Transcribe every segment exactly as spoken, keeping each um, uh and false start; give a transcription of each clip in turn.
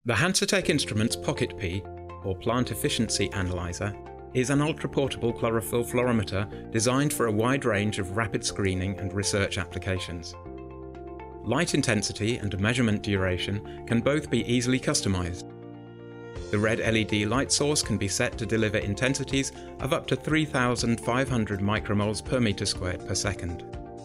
The Hansatech Instruments Pocket P E A, or Plant Efficiency Analyzer, is an ultra-portable chlorophyll fluorimeter designed for a wide range of rapid screening and research applications. Light intensity and measurement duration can both be easily customized. The red L E D light source can be set to deliver intensities of up to three thousand five hundred micromoles per meter squared per second.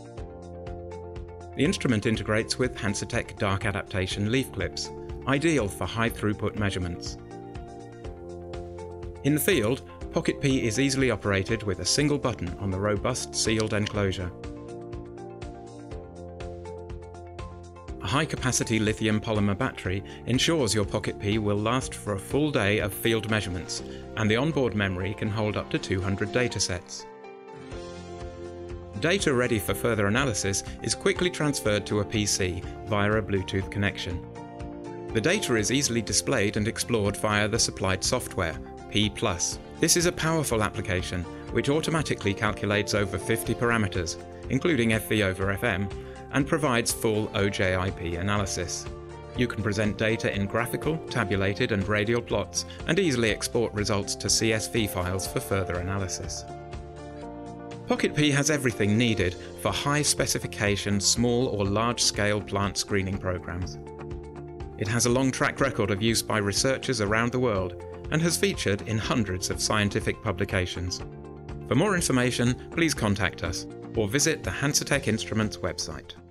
The instrument integrates with Hansatech dark adaptation leaf clips, ideal for high-throughput measurements. In the field, Pocket P E A is easily operated with a single button on the robust sealed enclosure. A high-capacity lithium polymer battery ensures your Pocket P E A will last for a full day of field measurements, and the onboard memory can hold up to two hundred datasets. Data ready for further analysis is quickly transferred to a P C via a Bluetooth connection. The data is easily displayed and explored via the supplied software, P plus. This is a powerful application which automatically calculates over fifty parameters, including F V over F M, and provides full O J I P analysis. You can present data in graphical, tabulated and radial plots and easily export results to C S V files for further analysis. Pocket P E A has everything needed for high-specification, small or large-scale plant screening programs. It has a long track record of use by researchers around the world and has featured in hundreds of scientific publications. For more information, please contact us or visit the Hansatech Instruments website.